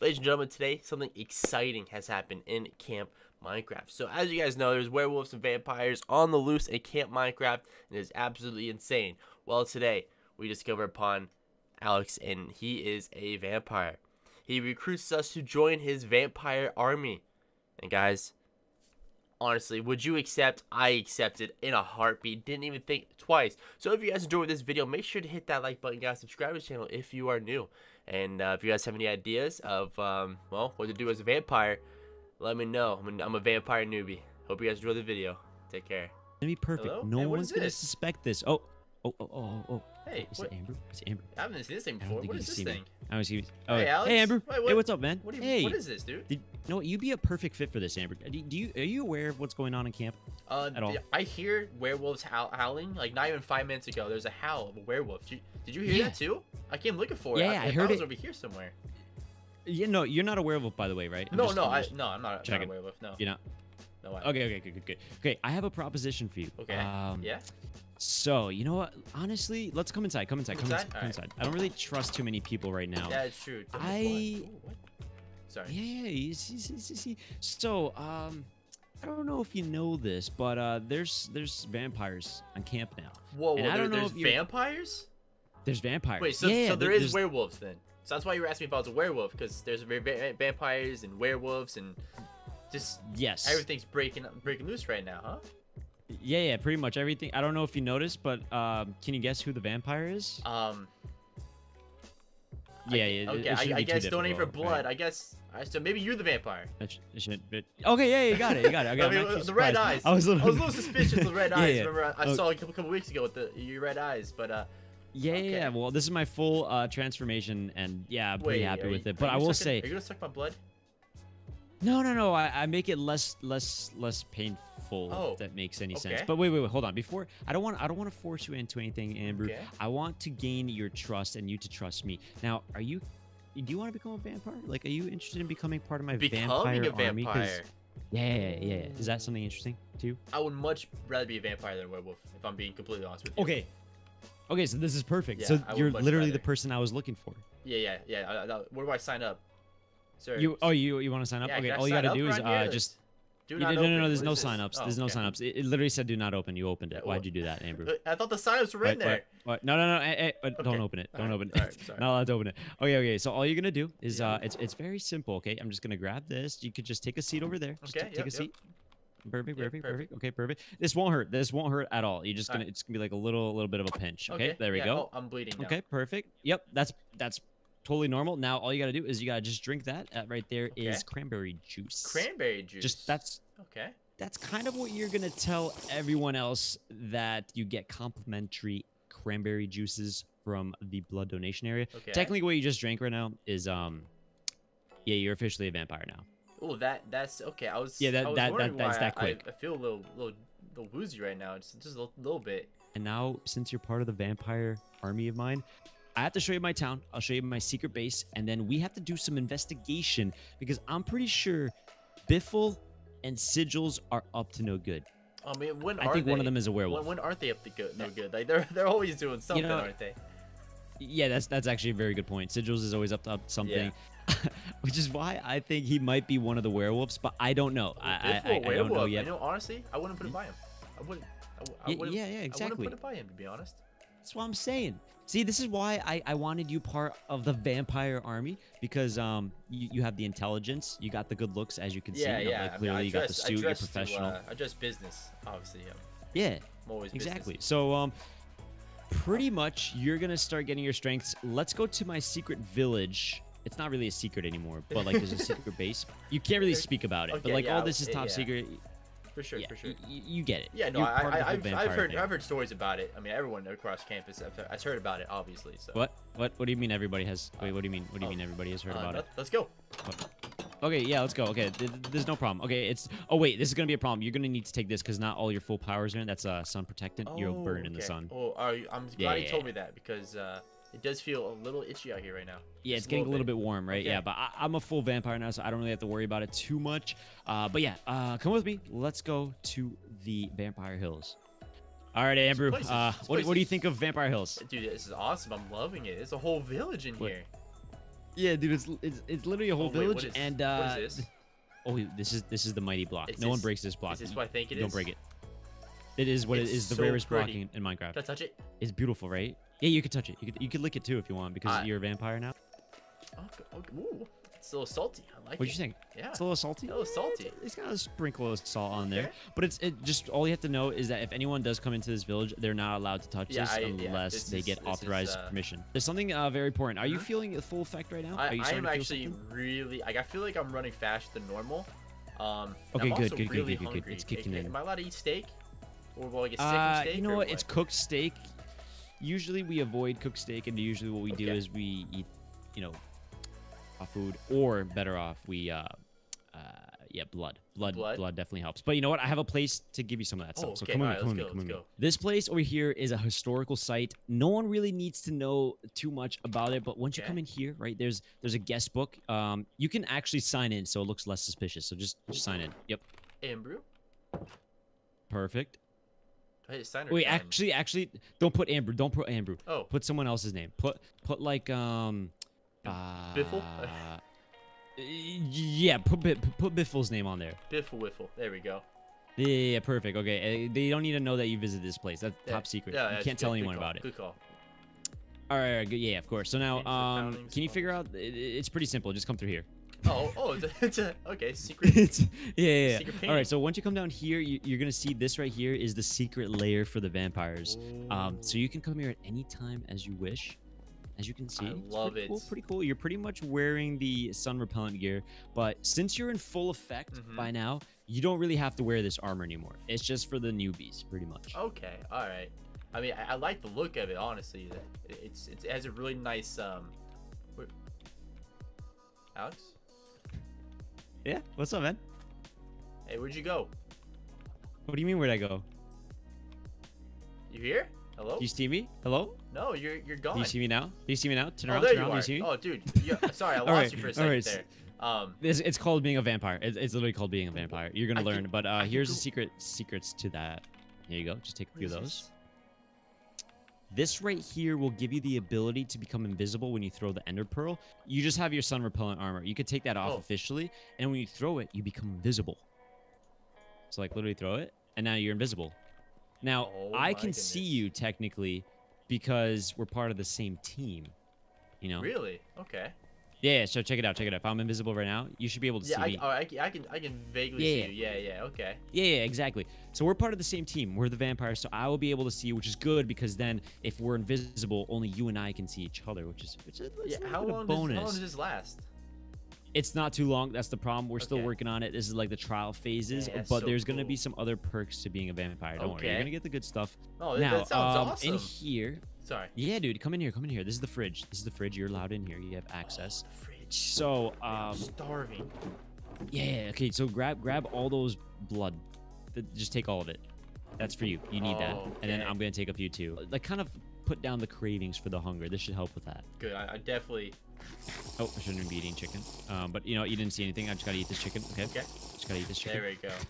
Ladies and gentlemen, today something exciting has happened in Camp Minecraft. So as you guys know, there's werewolves and vampires on the loose in Camp Minecraft, and it is absolutely insane. Well, today we discover upon Alex, and he is a vampire. He recruits us to join his vampire army. And guys, honestly, would you accept? I accepted in a heartbeat. Didn't even think twice. So if you guys enjoyed this video, make sure to hit that like button, guys. Subscribe to the channel if you are new. And if you guys have any ideas of, well, what to do as a vampire, let me know. I'm a vampire newbie. Hope you guys enjoy the video. Take care. Gonna be perfect. Hello? No Hey, what one's is gonna this? suspect this. Oh. Hey, Is what? it Amber? Is it Amber? I haven't seen this thing I don't before. think What you is this see me. thing? I was. Oh, Hey, Alex. hey, Amber. Wait, Hey, what's up, man? What Hey. What is this, dude? You'd be a perfect fit for this, Amber. Are you aware of what's going on in camp? At all? I hear werewolves howling. Like not even 5 minutes ago, there's a howl of a werewolf. Did you hear that too? I came looking for it. Yeah, I I heard thought it was it. over here somewhere. Yeah, no, you're not a werewolf, by the way, right? No, I'm not a checking. werewolf. No. You're not. No. Okay, good. Okay, I have a proposition for you. Okay. Yeah. So, you know what? Honestly, let's come inside. Come inside. Alright. I don't really trust too many people right now. Yeah, it's true. I- Ooh, what? Sorry. Yeah, you see. So, I don't know if you know this, but there's vampires on camp now. Whoa, And I don't know there's if you- vampires? There's vampires. Wait, so, yeah, so there is there's- werewolves then? So that's why you were asking me if I was a werewolf, because there's vampires and werewolves and just Yes. everything's breaking loose right now, huh? Yeah, pretty much everything. I don't know if you noticed, but can you guess who the vampire is? Yeah. Okay, it shouldn't I be too guess donating for difficult, blood. right? I guess. So maybe you're the vampire. Okay, yeah, you got it. Okay, I I'm mean, actually the red surprised. eyes. I was a little suspicious of the red eyes. Yeah. Remember, I Oh. saw a couple weeks ago with your red eyes, but Yeah. Well, this is my full transformation, and yeah, I'm pretty wait, happy with it. are But I you will sucking- say, are you gonna suck my blood? no. I make it less painful. Oh, If that makes any sense. okay. But wait. Hold on. Before I don't want to force you into anything, Amber. Okay. I want to gain your trust and you to trust me. Now, do you want to become a vampire? Like, are you interested in becoming part of my Becoming vampire a army? 'Cause- vampire. Yeah. Is that something interesting too? I would much rather be a vampire than a werewolf, if I'm being completely honest with you. Okay, so this is perfect. Yeah, So I would you're much literally rather. the person I was looking for. Yeah. Where do I sign up, sir? You want to sign up? Yeah, okay, can I all you sign gotta up do is around here? just Do no, not no, open. there's What no is this? signups. Oh, There's no okay. signups. It literally said do not open. You opened it. Yeah, Why'd you do that, Amber? I thought the signups were in there. What? No. Hey, don't Okay. open it. Don't Alright, open it. alright, sorry. Not allowed to open it. Okay. So all you're gonna do is Yeah. it's very simple. Okay, I'm just gonna grab this. You could just take a seat over there. Just Okay, take yep, a seat. Perfect. perfect. Okay, perfect. This won't hurt. This won't hurt at all. You're just gonna Alright. it's gonna be like a little bit of a pinch. Okay, there we yeah, go. Oh, I'm bleeding now. Okay, perfect. Yep, that's totally normal. Now all you gotta do is you gotta just drink that. Right there is Okay. cranberry juice. Cranberry juice. Just Okay. that's kind of what you're gonna tell everyone else, that you get complimentary cranberry juices from the blood donation area. Okay. Technically, what you just drank right now is yeah, you're officially a vampire now. Oh, that's okay. I was Yeah, I was wondering that's why that quick. I feel a little woozy right now. Just a little bit. And now, since you're part of the vampire army of mine, I have to show you my town. I'll show you my secret base, and then we have to do some investigation because I'm pretty sure Biffle and Sigils are up to no good. I mean, when I are think they? one of them is a werewolf. When aren't they up to good? No good. Like they're always doing something, aren't they? Yeah, that's actually a very good point. Sigils is always up to something, which is why I think he might be one of the werewolves, but I don't know. I don't know yet. You know, honestly, I wouldn't put it by him. I wouldn't. I wouldn't. Yeah, I exactly. wouldn't put it by him, to be honest. That's what I'm saying. See, this is why I wanted you part of the vampire army, because you have the intelligence, you got the good looks, as you can see. Yeah. Like, I clearly, mean, you got the suit, you're professional. I dress business, obviously. Yeah, I'm always exactly. business. So pretty much you're gonna start getting your strengths. Let's go to my secret village. It's not really a secret anymore, but like there's a secret base. You can't really speak about it, but Okay, like yeah, all this is top yeah. secret. For sure, Yeah, for sure. you get it. Yeah, no, You're part of the whole I've vampire thing. heard stories about it. I mean, everyone across campus has heard about it, obviously. So. What do you mean everybody has? Wait, what do you mean? What do you mean everybody has heard about it? Let's go. Okay, yeah, let's go. Okay, there's no problem. Okay, oh wait, this is gonna be a problem. You're gonna need to take this because not all your full powers are in. That's sun protectant. You'll burn in the okay. sun. Oh, I'm glad you told me that because it does feel a little itchy out here right now. Yeah, Just it's getting a little bit. bit warm, right? Okay. Yeah, but I'm a full vampire now, so I don't really have to worry about it too much. But yeah, come with me. Let's go to the Vampire Hills. All right, Andrew. What do you think of Vampire Hills? Dude, this is awesome. I'm loving it. There's a whole village in here. Yeah, dude, it's literally a whole Oh, wait, village, and what is this? oh, this is the mighty block. Is No one this- breaks this block. Is this what I think it is? Don't break it. It is what it It's is. The so rarest block pretty. in Minecraft. Can I touch it? It's beautiful, right? Yeah, you could touch it. You could lick it too if you want because I- you're a vampire now. Okay, okay. Ooh, it's a little salty. I like What'd it. you think? Yeah. It's a little salty. A little salty. It's got a sprinkle of salt on there, Okay. but it just all you have to know is that if anyone does come into this village, they're not allowed to touch Yeah, this yeah, unless this they is- get this is, authorized permission. There's something very important. Are you Mhm. feeling the full effect right now? Are you I starting am to feel actually something? really like I feel like I'm running faster than normal. And Okay, I'm good, also good, good, really good, good. hungry. It's kicking in. Am I allowed to eat steak? Or will I get sick from steak? You know or what? It's cooked steak. Usually we avoid cooked steak, and usually what we do Okay. is we eat, you know, raw food, or better off, we yeah, blood. Blood definitely helps. But you know what? I have a place to give you some of that Oh, stuff. So okay, come on, alright, come on, let's come on. go. This place over here is a historical site. No one really needs to know too much about it, but once you Okay. come in here, right? There's a guest book. You can actually sign in, so it looks less suspicious. So just sign in. Yep, Ambrew? perfect. Do I hit sign or Wait, sign? actually, don't put Amber. Don't put Amber. Oh, Put someone else's name. Put like Biffle? Yeah, put Biffle's name on there. Biffle Wiffle. There we go. Yeah, perfect. Okay, they don't need to know that you visited this place. That's Yeah, top secret. Yeah, You that's can't good, tell good anyone call, about it. Good call. All right, good. Yeah, of course. So now, Change the founding can you figure out? It's pretty simple. Just come through here. Oh, it's a okay secret. Yeah. Secret All painting. right. So once you come down here, you're gonna see this right here is the secret lair for the vampires. So you can come here at any time as you wish. As you can see, it's love pretty cool, it. pretty cool. You're pretty much wearing the sun repellent gear, but since you're in full effect Mhm. by now, you don't really have to wear this armor anymore. It's just for the newbies, pretty much. Okay, all right. I mean, I like the look of it. Honestly, it has a really nice wait. Alex, Yeah. What's up, man? hey, where'd you go? What do you mean? Where'd I go? You here? Hello? Do you see me? Hello? No, you're gone. Do you see me now? Do you see me now? Turn Oh, around. there turn you around. Do are. you see me? Oh, dude. Sorry, I lost Alright, you for a second alright. there. It's called being a vampire. It's literally called being a vampire. You're gonna I learn. can- But I can here's the go- secrets to that. Here you go. Just take a What few is of those. this? This right here will give you the ability to become invisible when you throw the ender pearl. You just have your sun repellent armor. You could take that off Oh. officially, and when you throw it, you become invisible. So like literally throw it, and now you're invisible. Now Oh I my can see goodness. you technically because we're part of the same team. You know? Really? Okay. Yeah. So check it out. Check it out. If I'm invisible right now, you should be able to Yeah, see me. I can vaguely Yeah. see you. Yeah. Okay. Yeah, exactly. So we're part of the same team. We're the vampires, so I will be able to see you, which is good because then if we're invisible, only you and I can see each other, which is Yeah. a How little long bit of does this last? It's not too long. That's the problem. We're still Okay. working on it. This is like the trial phases, Yeah, that's but so there's gonna be cool. some other perks to being a vampire. Don't worry, you're Okay. gonna get the good stuff. Oh, Now, that sounds awesome. in here, Sorry. yeah, dude, come in here, come in here. This is the fridge. This is the fridge. You're allowed in here. You have access. Oh, the fridge. So, I'm starving. yeah, okay. So grab all those blood. Just take all of it. That's for you. You need that. And then Okay. I'm gonna take a few too. Like kind of put down the cravings for the hunger. This should help with that. Good. I definitely. Oh, I shouldn't be eating chicken. But you know, you didn't see anything. I just gotta eat this chicken. Okay. Okay. Just gotta eat this chicken. There we go.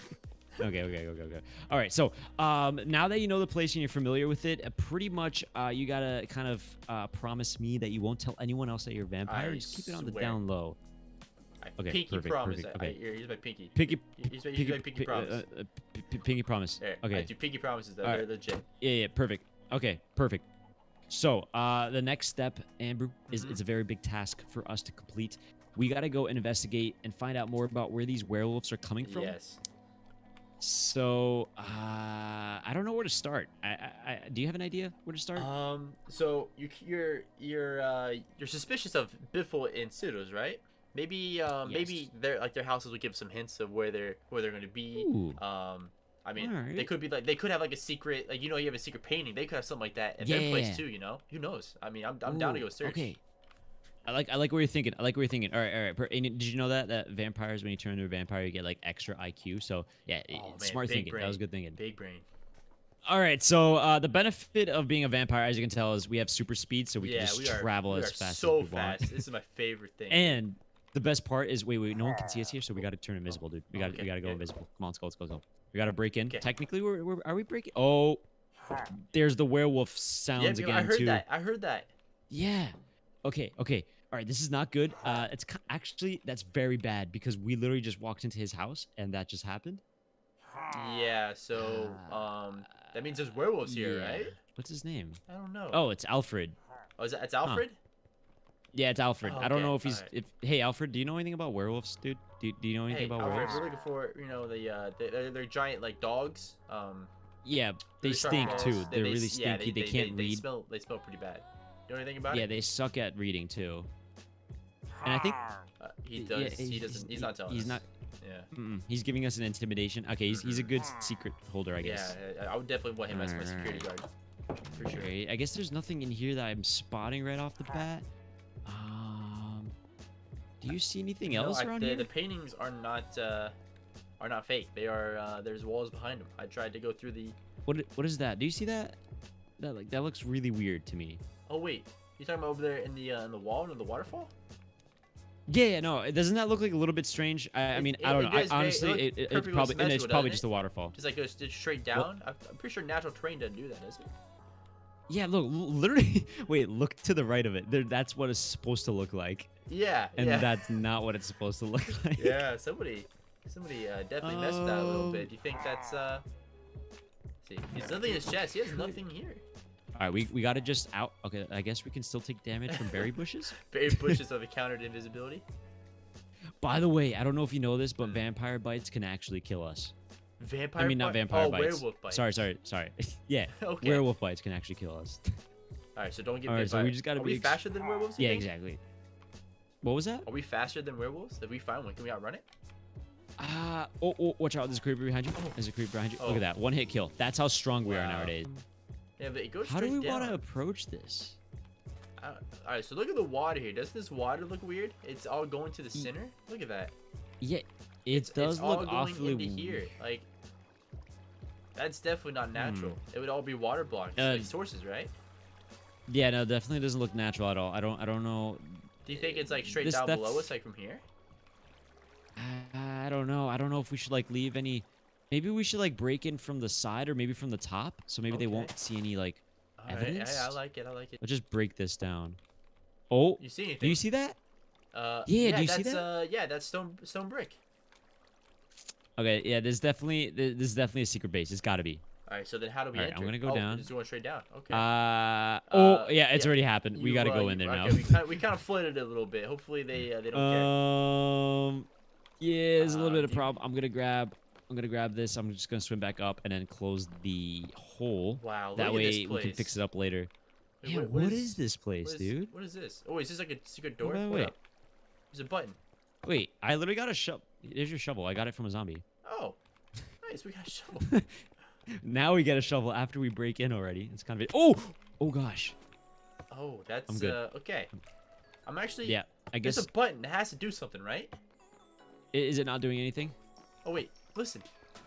Okay. All right. So now that you know the place and you're familiar with it, pretty much you gotta kind of promise me that you won't tell anyone else that you're a vampire. I Just keep it on the swear. down low. Okay, Pinky perfect, promise. perfect, okay. Here's my pinky. Pinky, Here's my pinky promise. pinky promise. There. Okay. I do pinky promises though. All They're right. legit. Yeah, perfect. Okay, perfect. So, the next step, Amber, is Mhm. it's a very big task for us to complete. We got to go investigate and find out more about where these werewolves are coming from. Yes. So, I don't know where to start. Do you have an idea where to start? So you're suspicious of Biffle and Siddles, right? Maybe maybe their houses would give some hints of where they're going to be. Ooh. I mean, Alright. they could have like a secret, like you have a secret painting. They could have something like that at their Yeah. place too. Who knows? I mean, I'm down to go Ooh, search. Okay. I like what you're thinking. All right. And did you know that vampires, when you turn into a vampire, you get like extra IQ? So yeah, Oh, man, smart big thinking. That was brain. good thinking. Big brain. All right, so the benefit of being a vampire, as you can tell, is we have super speed, so we Yeah, can just we are travel we as are fast so as we want. fast. This is my favorite thing. And the best part is, wait, no one can see us here, so we got to turn invisible, dude. We got Okay, we got to go okay. invisible. Come on, let's go. We got to break in. Okay. Technically, are we breaking? Oh, there's the werewolf yeah, sounds I again heard too. that. I heard that. Yeah. Okay. All right, this is not good. Actually, that's very bad because we literally just walked into his house and that just happened. Yeah, so that means there's werewolves here, Yeah. right? What's his name? I don't know. Oh, it's Alfred. Oh, is that it's Alfred? Yeah, it's Alfred. Oh, I don't okay, know if he's. alright. If Hey, Alfred, do you know anything about werewolves, dude? Do you know anything Hey, about Alfred, werewolves? we're looking for they're giant like dogs. Yeah, they really sharp stink claws. too. They're really yeah, stinky. They can't read. They smell pretty bad. You know anything about Yeah, it? they suck at reading too. And I think He yeah, does. He doesn't. He's not telling He's us. not. Yeah. He's giving us an intimidation. Okay, he's a good secret holder, I guess. Yeah, I would definitely want him as my security Alright. guard. For sure. Okay, I guess there's nothing in here that I'm spotting right off the bat. Do you see anything else around here? The paintings are not fake. They are. There's walls behind them. I tried to go through the. What is that? Do you see that? That looks really weird to me. Oh wait, you talking about over there in the wall near the waterfall? Yeah, no, doesn't that look like a little bit strange? I mean, I don't know. Honestly, it's probably doesn't just it? a waterfall. Just like goes straight down. I'm pretty sure natural terrain doesn't do that, does it? Yeah, look, literally. Wait, look to the right of it. That's what it's supposed to look like, Yeah. and yeah. that's not what it's supposed to look like. Yeah. Somebody definitely messed with that a little bit. Do you think that's See, there's nothing in his chest. He has nothing here. All right, we gotta just out. Okay, I guess we can still take damage from berry bushes. Berry bushes have countered invisibility. By the way, I don't know if you know this, but vampire bites can actually kill us. Vampire. I mean, not vampire bites. Werewolf bites. Sorry. Yeah, Okay. werewolf bites can actually kill us. All right, so don't get All bit right, so by we it. just gotta Are be we faster than werewolves? you Yeah, think? exactly. What was that? Are we faster than werewolves? If we find one, can we outrun it? Oh, watch out! There's a creeper behind you. There's a creeper behind you. Look Oh. at that. One hit kill. That's how strong we are Wow. nowadays. Yeah, but it goes How straight do we down. want to approach this? All right, so look at the water here. Doesn't this water look weird? It's all going to the center. Look at that. Yeah, It's does all look going awfully into here. Like, that's definitely not natural. It would all be water blocks, like sources, right? Yeah, no, definitely doesn't look natural at all. I don't know. Do you think it's like straight This- down that's- below us, like from here? I don't know. I don't know if we should like leave any. Maybe we should like break in from the side or maybe from the top, so maybe they Okay. won't see any like All right, evidence. I like it. I like it. Let's just break this down. Oh, You see anything? do you see that? Yeah, do you see that's yeah, that's stone brick. Okay, yeah, this is definitely a secret base. It's got to be. All right, so then how do we All right, enter? I'm gonna go down. It's going straight down. Okay. Yeah, it's yeah, already happened. We got to go in there now. We kind of flooded it a little bit. Hopefully they don't care. Yeah, there's a little bit of dude. problem. I'm gonna grab this. I'm just gonna swim back up and then close the hole. Wow, look That at way this we can place. fix it up later. Wait, Yeah, what is this place, dude? What is this? Oh, is this like a secret door? Wait, Hold wait. up. There's a button. Wait, I literally got a shovel. There's your shovel. I got it from a zombie. Oh, nice. We got a shovel. Now we get a shovel after we break in already. It's kind of oh gosh. Oh, that's I'm good. okay. I'm actually. Yeah, I There's guess a button that has to do something, right? is it not doing anything? Oh wait, listen.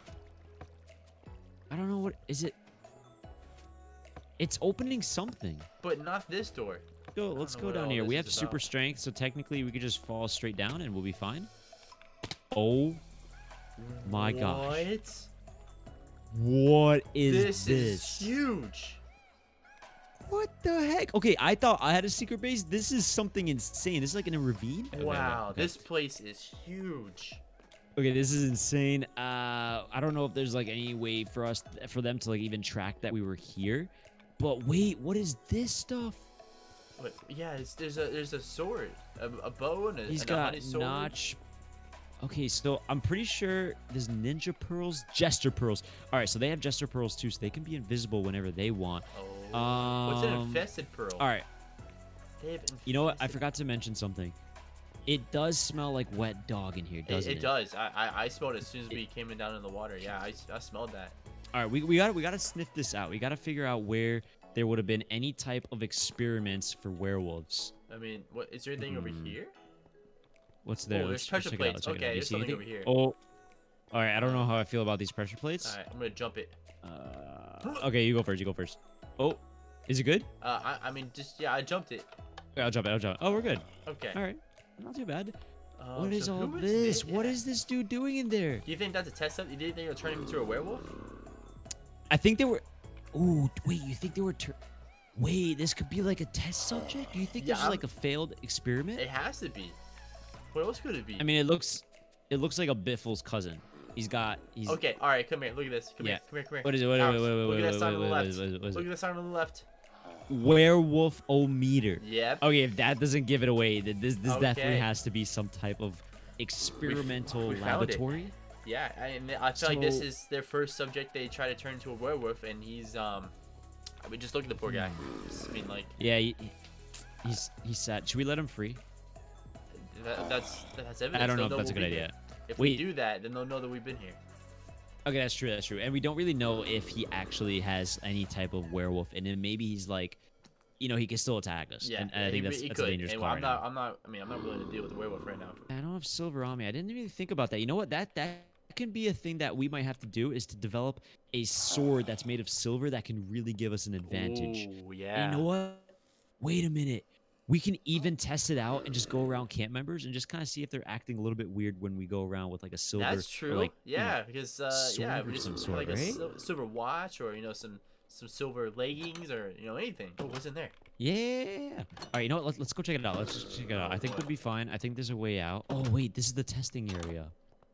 I don't know what is it. It's opening something. But not this door. Let's know go what down all here. this We is have super about. strength, so technically we could just fall straight down and we'll be fine. Oh my gosh. What? What is This is huge. What the heck? Okay, I thought I had a secret base. This is something insane. This is like in a ravine. Wow, Okay. this place is huge. Okay, this is insane. I don't know if there's like any way for them to like even track that we were here. But wait, what is this stuff? But yeah, there's a sword, a bow, and a, He's and a got honey sword. notch. Okay, so I'm pretty sure there's ninja pearls, jester pearls. All right, so they have jester pearls too, so they can be invisible whenever they want. Oh, what's an infested pearl? All right, They have you know what? I infested- forgot to mention something. It does smell like wet dog in here, doesn't it? It does. I smelled it as soon as we came in down in the water. Yeah, I smelled that. All right, we gotta sniff this out. We gotta figure out where there would have been any type of experiments for werewolves. I mean, what is there anything over here? What's there? Oh, there's pressure check it out, plates. check it out. Okay, Do you there's see something anything? over here. Oh, all right. I don't know how I feel about these pressure plates. All right, I'm gonna jump it. Okay, you go first. You go first. Oh, is it good? I mean, just yeah, I jumped it. Okay, I'll jump it. I'll jump it. Oh, we're good. Okay. All right, not too bad. What is so all who this? What yeah. is this dude doing in there? Do you think that's a test up? Do you think it'll turn him into a werewolf? I think they were. Ooh, wait. You think they were? Wait, this could be like a test subject? Do you think this is Yeah, like a failed experiment? it has to be. What else could it be? I mean, it looks like a Biffle's cousin. He's Okay, all right, come here. Look at this. Come Yeah. here. Come here. Come here. What is it? Wait, Alex, wait, look wait, at that sign on the wait, left. what is Look it? at the sign on the left. Werewolf-o-meter. Yep. Okay, if that doesn't give it away, then this definitely Okay. has to be some type of experimental we found it. laboratory. Yeah, and I feel like this So- is their first subject they try to turn into a werewolf, and he's I mean, just look at the poor guy. I mean, like Yeah, he's sad. Should we let him free? that's evidence. I don't know They'll if that's a we'll good be idea. here. If Wait. we do that, then they'll know that we've been here. Okay, that's true. That's true. And we don't really know if he actually has any type of werewolf in him. Maybe he's like, he can still attack us. Yeah, and I think that's a could. dangerous And call right now. I'm not willing to deal with the werewolf right now. I don't have silver on me. I didn't even think about that. You know what? That can be a thing that we might have to do, is to develop a sword that's made of silver that can really give us an advantage. Ooh, And yeah. you know what? Wait a minute. We can even test it out and just go around camp members and just kind of see if they're acting a little bit weird when we go around with like a silver. That's or, true. like, Yeah, because sword yeah, or we just some put, sort, like right? a silver watch, or some silver leggings, or anything. Oh, what's in there? Yeah. All right, you know what? Let's go check it out. Let's just check it out. I think we'll be fine. I think there's a way out. Oh, wait. This is the testing area.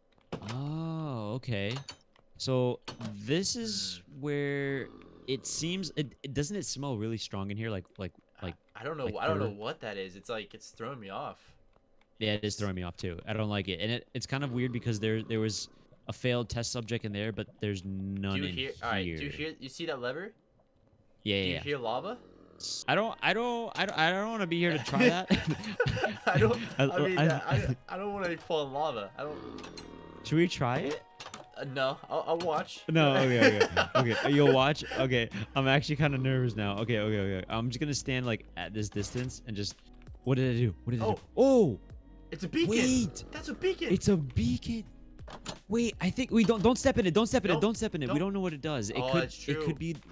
Oh, okay. So this is where it seems... doesn't it smell really strong in here? Like I don't know. like I don't know fur. what that is. It's like it's throwing me off. Yeah, it is throwing me off too. I don't like it. And it's kind of weird because there was a failed test subject in there, but there's none Do you in hear? here. All right. Do you hear? You see that lever? Yeah, Do you yeah. hear lava? I don't want to be here to try that. I don't. I mean, I- I don't want to fall in lava. I don't. Should we try it? No, I'll watch. No, okay. You'll watch. Okay, I'm actually kind of nervous now. Okay. I'm just gonna stand like at this distance and just. What did I do? What did I do? Oh, It's a beacon. wait! That's a beacon. It's a beacon. Wait, I think we don't step in it. Don't step in it. Nope, Don't step in it. We nope. don't know what it does. It Oh, could. that's It true. could be.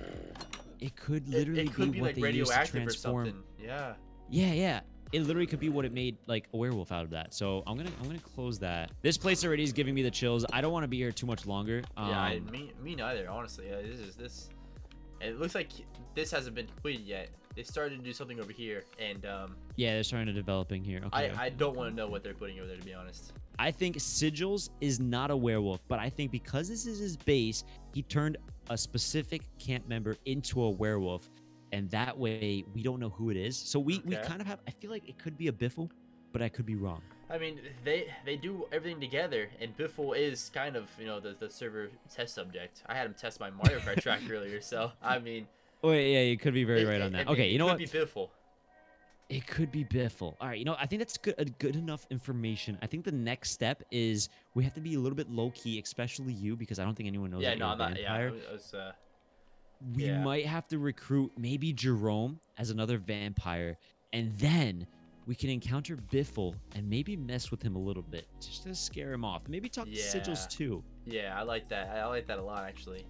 It could It- literally it could be what like they used to radioactive or transform. something. Yeah. Yeah. It literally could be what it made like a werewolf out of that. So I'm gonna close that. This place already is giving me the chills. I don't want to be here too much longer. Yeah, me neither. Honestly, yeah, this. And it looks like this hasn't been completed yet. They started to do something over here, and Yeah, they're starting to developing here. Okay. I don't want to know what they're putting over there, to be honest. I think Sigils is not a werewolf, but I think because this is his base, he turned a specific camp member into a werewolf, and that way we don't know who it is. So we Okay. kind of have. I feel like it could be a Biffle, but I could be wrong. I mean, they do everything together, and Biffle is kind of the server test subject. I had him test my Mario Kart track earlier, so I mean. Oh yeah, you could be very right on that. I mean, Okay, you know what? It could be Biffle. It could be Biffle. All right, I think that's good enough information. I think the next step is we have to be a little bit low key, especially you, because I don't think anyone knows Yeah, that no, you're I'm a not. Yeah, vampire. it was, We yeah. might have to recruit maybe Jerome as another vampire, and then we can encounter Biffle and maybe mess with him a little bit just to scare him off. Maybe talk to Sigils Yeah. too. yeah, I like that. I like that a lot, actually.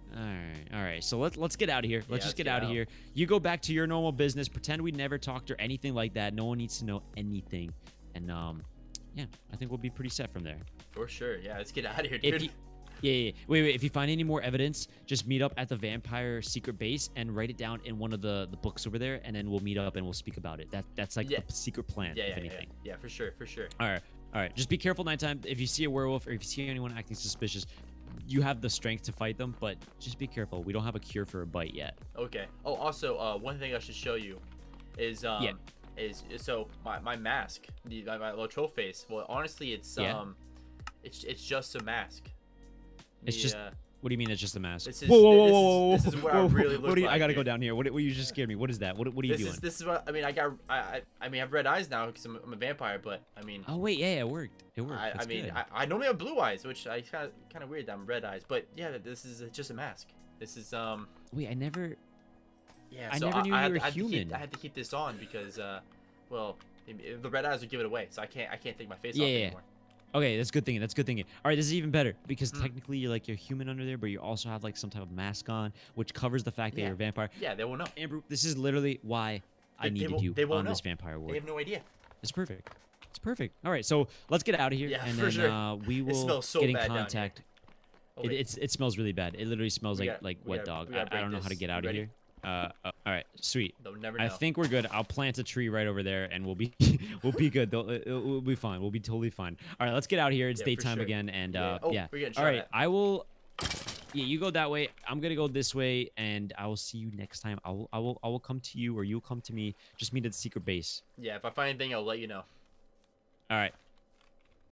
All right. So let's get out of here. Let's Yeah, just get out of here. You go back to your normal business. Pretend we never talked or anything like that. No one needs to know anything. And yeah, I think we'll be pretty set from there. For sure. Yeah, let's get out of here, If dude. you, yeah. Wait. If you find any more evidence, just meet up at the vampire secret base and write it down in one of the books over there, and then we'll meet up and we'll speak about it. That's like Yeah. the secret plan, Yeah, if yeah, yeah, anything. yeah, for sure, for sure. All right. Just be careful nighttime. If you see a werewolf or if you see anyone acting suspicious, you have the strength to fight them, but just be careful. We don't have a cure for a bite yet. Okay. Oh, also, one thing I should show you is is so my mask, my little troll face. Well, honestly, it's Yeah. it's just a mask. It's just- What do you mean it's just a mask? This is- Whoa. this is what I really look what do you, I like, gotta go dude. down here. What you just scared me. What is that? What are you doing? This is what I mean. I mean I have red eyes now because I'm a vampire, but I mean. Oh wait, yeah, it worked. It worked. I That's mean, good. I normally have blue eyes, which I kind of weird that I'm red eyes, but yeah, this is just a mask. This is Wait, I never. yeah. I So never knew you had- were I had to keep- human. I had to keep this on because well, the red eyes would give it away, so I can't take my face Yeah, off yeah. anymore. Okay, that's good thinking. That's good thinking. All right, this is even better because Mm. technically you're human under there, but you also have like some type of mask on, which covers the fact that Yeah. you're a vampire. Yeah, they won't know. Amber, this is literally why I They needed won't- you they won't on this know. vampire They world. have no idea. It's perfect. It's perfect. All right, so let's get out of here, Yeah, and for then sure. we will smells so get in bad down here. contact. Oh, wait, It smells really bad. It literally smells we like gotta- we wet gotta- dog. we gotta I don't break know how to this. get out of Ready? here. All right, sweet. They'll never know. I think we're good. I'll plant a tree right over there, and we'll be we'll be good. We'll be fine. We'll be totally fine. All right, let's get out here. It's Yeah, for daytime sure. again, and Yeah. Oh, yeah. we're getting All shot right, at. I will. Yeah, you go that way. I'm gonna go this way, and I will see you next time. I will come to you, or you'll come to me. Just meet at the secret base. Yeah, if I find anything, I'll let you know. All right.